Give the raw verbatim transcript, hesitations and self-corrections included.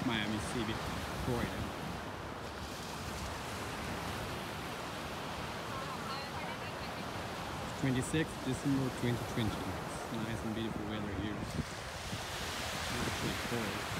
Miami City, Florida. twenty-sixth December twenty twenty. It's nice and beautiful weather here. It's actually cold.